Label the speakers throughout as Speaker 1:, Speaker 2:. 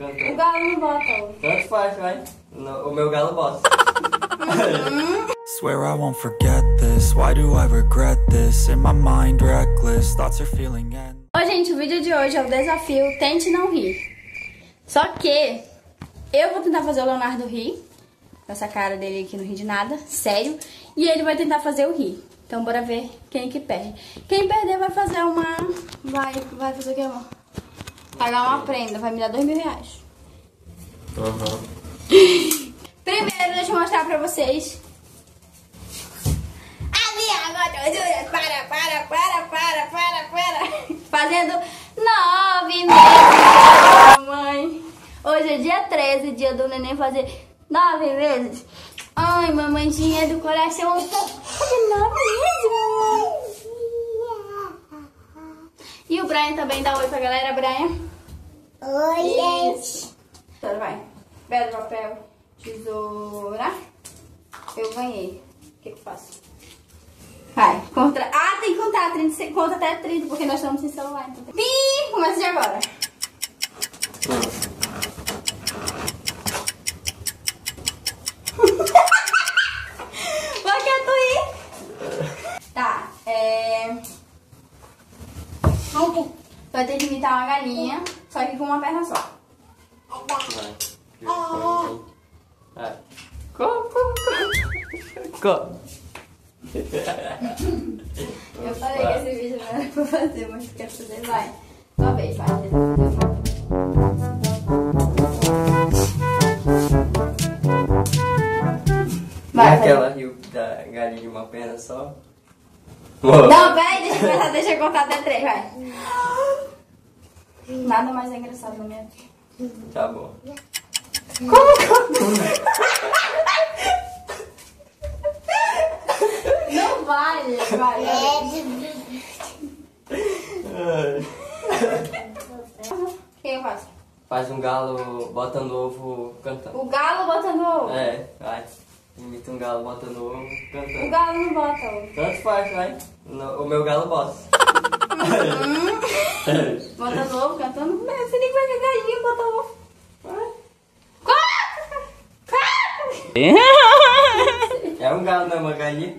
Speaker 1: O galo não bota ovo.
Speaker 2: Tanto faz, vai. O meu galo bota.
Speaker 3: Swear I won't forget this. Why do I regret this? In my mind reckless. Thoughts are feeling end.
Speaker 1: Oi, gente, o vídeo de hoje é o desafio Tente Não Rir. Só que eu vou tentar fazer o Leonardo rir. Essa cara dele aqui não ri de nada, sério. E ele vai tentar fazer eu rir. Então bora ver quem que perde. Quem perder vai fazer uma... Vai fazer o que, amor? Pagar uma prenda, vai me dar R$2.000. Primeiro, deixa eu mostrar pra vocês. A minha gordura, para. Fazendo 9 meses, mamãe. Hoje é dia 13, dia do neném fazer 9 meses. Ai, mamãezinha do coração. 9 meses, mamãe. E o Brian também dá oi pra galera, Brian.
Speaker 4: Oi, gente.
Speaker 1: Então vai. Pedra, papel, tesoura. Eu ganhei. O que eu faço? Vai. Tem que contar 30, conta até 30, porque nós estamos sem celular. Então tem... Começa de agora. Tá, vai ter que imitar uma galinha, só que com uma perna só.
Speaker 2: Vai. Co.
Speaker 1: Eu falei que esse vídeo não era pra fazer, mas tu quer fazer, vai. Sua vez, vai.
Speaker 2: Vai, aquela rio da galinha de uma perna só.
Speaker 1: Não, peraí, deixa eu contar até 3, vai. Nada mais engraçado na minha vida.
Speaker 2: Tá bom.
Speaker 1: Não vale, vai. Quem eu faço?
Speaker 2: Faz um galo botando ovo cantando.
Speaker 1: O galo botando ovo.
Speaker 2: É, vai. Imita um galo botando ovo cantando.
Speaker 1: O galo não bota ovo.
Speaker 2: Tanto faz, vai. O meu galo bota.
Speaker 1: Botando ovo, cantando. Você nem vai ver galinha botar ovo.
Speaker 2: É um galo, não é uma galinha.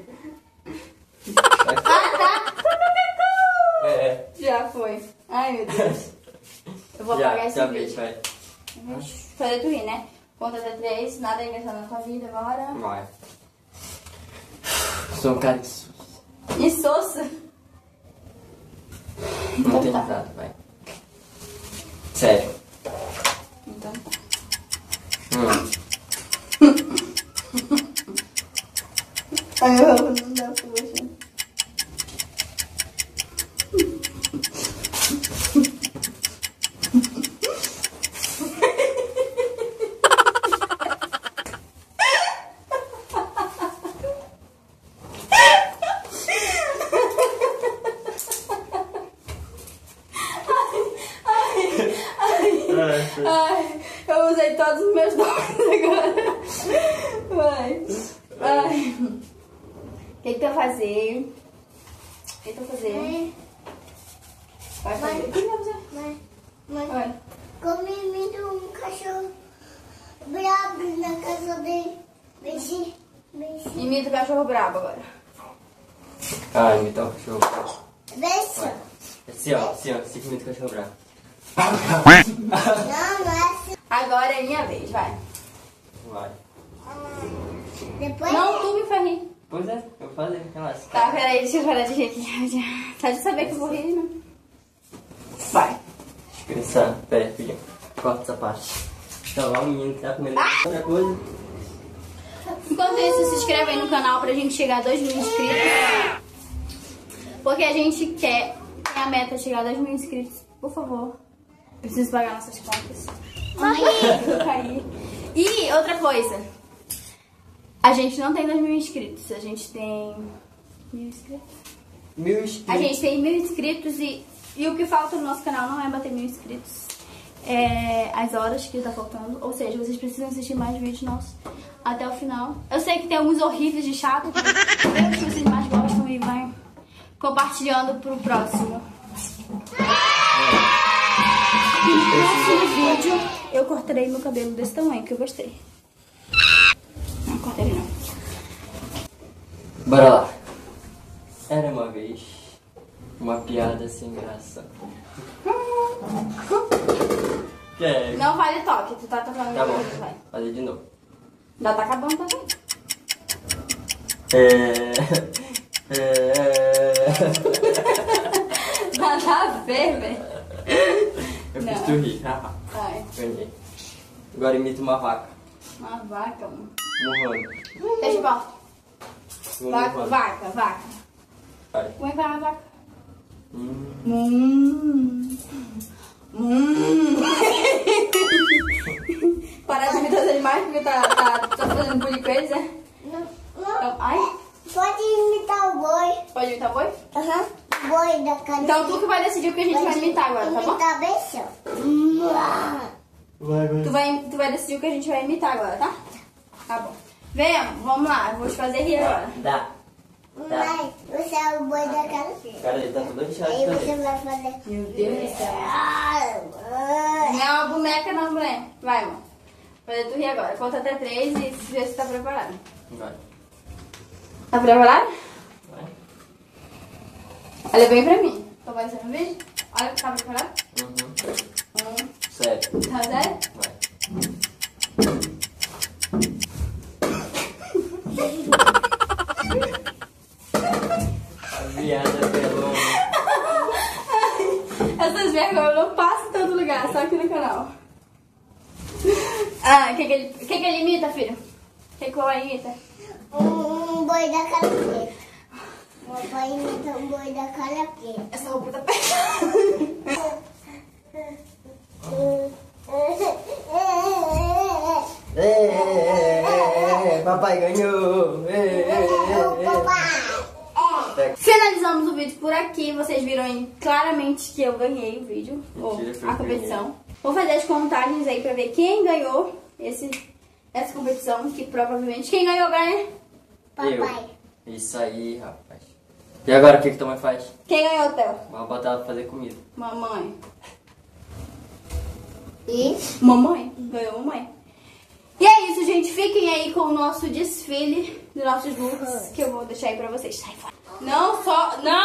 Speaker 1: Tá.
Speaker 2: É.
Speaker 1: Já foi. Ai, meu Deus. Eu vou apagar esse vídeo.
Speaker 2: Vai.
Speaker 1: Fazer tu rir, né? Conta até 3, nada é engraçado na tua vida agora.
Speaker 2: Vai. Sou um cara de susto.
Speaker 1: E soça?
Speaker 2: Não tem nada, vai. Sério.
Speaker 1: Então tá. Ai, eu não dá pra você. Ai, eu usei todos os meus dons agora. Vai. Ai. O que tu vai fazer? O que tu vai fazer? Vai fazer. O que tu vai fazer?
Speaker 4: Mãe, como imita um cachorro brabo na casa dele. Beijinho.
Speaker 1: Imita o cachorro brabo agora.
Speaker 2: Ah, imitar o cachorro.
Speaker 4: Beijo.
Speaker 2: Assim, ó. Assim que imita o cachorro bravo.
Speaker 4: Não, assim.
Speaker 1: Agora é minha vez, vai.
Speaker 2: Vai.
Speaker 4: Depois.
Speaker 1: Não, tu me faz rir.
Speaker 2: Pois é, eu vou fazer, relaxa.
Speaker 1: Tá, peraí, deixa eu parar de rir aqui. Só de saber que eu vou rir, né? Vai.
Speaker 2: Pensar, pera, filha. Corta essa parte. Então, lá o menino que tá comendo outra coisa.
Speaker 1: Enquanto isso, se inscreve aí no canal pra gente chegar a 2.000 inscritos. Porque a gente quer a meta chegar a 2.000 inscritos. Por favor. Eu preciso pagar nossas contas. Caí. E outra coisa. A gente não tem 2.000 inscritos. A gente tem... 1.000 inscritos?
Speaker 2: 1.000 inscritos.
Speaker 1: A gente tem 1.000 inscritos e o que falta no nosso canal não é bater 1.000 inscritos. É as horas que tá faltando. Ou seja, vocês precisam assistir mais vídeos nossos até o final. Eu sei que tem alguns horríveis de chato. Vê os que vocês mais gostam e vai compartilhando pro próximo. No próximo vídeo eu cortei cortarei meu cabelo desse tamanho, que eu gostei. Não cortarei não.
Speaker 2: Bora lá. Era uma vez uma piada sem graça. Que é?
Speaker 1: Não vale toque, tu tá falando
Speaker 2: Tá bom,
Speaker 1: coisa, vai.
Speaker 2: fazer de novo.
Speaker 1: Já tá acabando também. Nada a ver, velho.
Speaker 2: Eu
Speaker 1: Não.
Speaker 2: fiz tu rir.
Speaker 1: Vai.
Speaker 2: Ganhei. Agora imita uma vaca.
Speaker 1: Uma vaca, mano.
Speaker 2: Murrando.
Speaker 1: Deixa eu ver. Vaca,
Speaker 2: Murrando.
Speaker 1: vaca, vaca.
Speaker 2: Vai.
Speaker 1: Como é que vai uma vaca? Parar de imitar os animais porque tá fazendo bullying com eles, né?
Speaker 4: Não.
Speaker 1: Então, ai,
Speaker 4: Pode imitar o boi.
Speaker 1: pode imitar o boi?
Speaker 4: Aham. Boi da cadeia.
Speaker 1: Então tu que vai decidir o que a gente vai imitar agora, tá bom?
Speaker 4: Imitar bem só.
Speaker 2: Vai.
Speaker 1: Tu vai decidir o que a gente vai imitar agora, tá? Tá bom. Venha, vamos lá, eu vou te fazer rir agora.
Speaker 2: Dá.
Speaker 4: Mas você é o boi da cadeia.
Speaker 2: Cara, ele tá todo inchado
Speaker 4: Aí
Speaker 2: também.
Speaker 4: você vai fazer.
Speaker 1: Meu Deus do céu.
Speaker 4: Ah,
Speaker 1: Não é uma boneca não, boneca. Vai, amor. Vou fazer tu rir agora. Conta até 3 e vê se tá preparado.
Speaker 2: Vai.
Speaker 1: Tá preparado?
Speaker 2: Vai.
Speaker 1: Olha bem pra mim. Tô aparecendo no vídeo? Olha, tá preparado?
Speaker 2: Sério.
Speaker 1: Tá sério?
Speaker 2: Vai. A viada pelona.
Speaker 1: Essas vergonhas não passam em todo lugar, só aqui no canal. Ah, o que ele imita, filho? O que o papai imita?
Speaker 4: um boi da cadeia. O papai imita um boi da cadeia.
Speaker 1: Essa roupa tá pesada.
Speaker 2: Papai ganhou.
Speaker 1: Finalizamos o vídeo por aqui. Vocês viram aí claramente que eu ganhei o vídeo, ou
Speaker 2: Mentira, foi
Speaker 1: a
Speaker 2: eu que
Speaker 1: competição. Vou fazer as contagens aí pra ver quem ganhou essa competição, que provavelmente quem ganhou ganha.
Speaker 4: Papai.
Speaker 2: Isso aí, rapaz. E agora o que tua mãe faz?
Speaker 1: Quem ganhou o teu?
Speaker 2: Vamos botar ela pra fazer comida.
Speaker 1: Mamãe.
Speaker 4: E
Speaker 1: Mamãe? Ganhou mamãe. E é isso, gente. Fiquem aí com o nosso desfile dos nossos looks, que eu vou deixar aí pra vocês. Sai fora. Não só... Não!